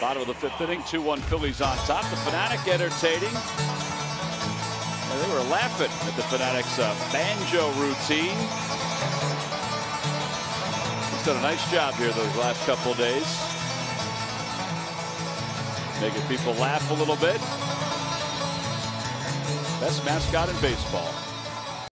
Bottom of the 5th inning, 2-1 Phillies on top. The Phanatic entertaining. And they were laughing at the Phanatic's banjo routine. He's done a nice job here those last couple of days, making people laugh a little bit. Best mascot in baseball.